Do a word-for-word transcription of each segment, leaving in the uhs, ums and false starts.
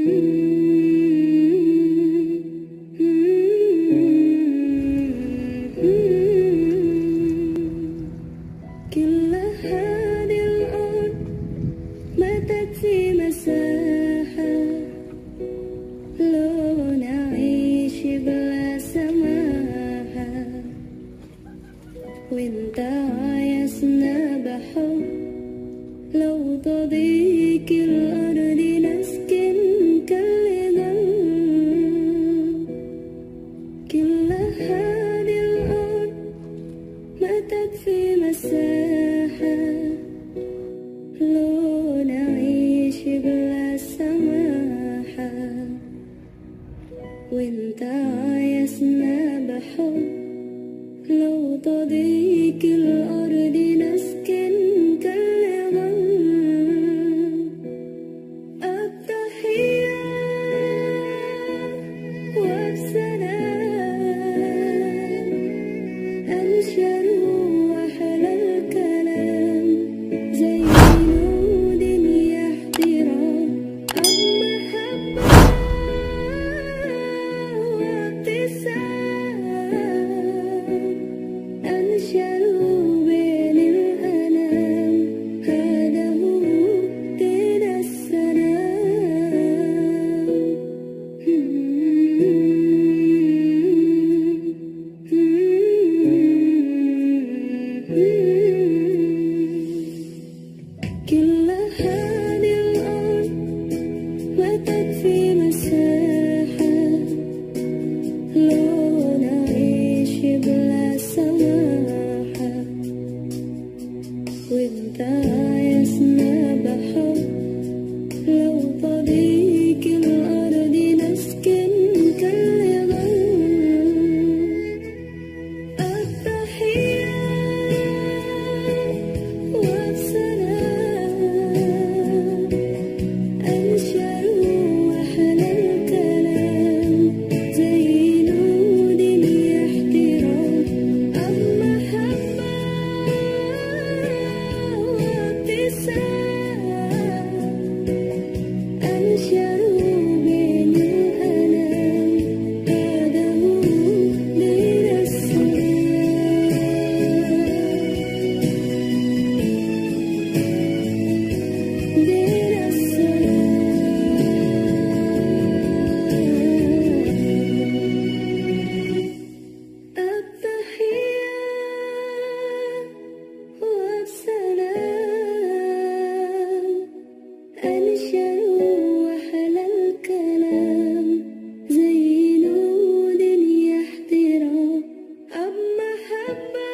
كل هذه الأرض ماتت في مساحة، لو نعيش بلا سماحة، وانت عايزنا بحب، لو تضيق الأرض نسكن كالغم. كل هذه الأرض ماتت في مساحة، لو نعيش بلا سماحة، وانت عايزنا بحب، لو تضيق الأرض نسكن كالغم. التحية والسلام أنشر أحلى الكلام، زي نود يحترام، المحبة وابتسام أنشروا بين الأنام، هذا هو دين السلام. كل هذه الأرض ماتت في مساحة، لو نعيش بلا سماحة، وانت عايزنا بحب، لو تضيق الأرض نسكن كالغم. التحية والسلام أنشروا أحلى الكلام، زي نود يحترام، المحبة وابتسام أنشروا بين الأنام، هذا هو دين السلام. دين السلام. التحية والسلام أنشروا أحلى الكلام، زي نود يحترام، المحبة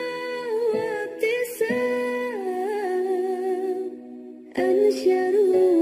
وابتسام أنشروا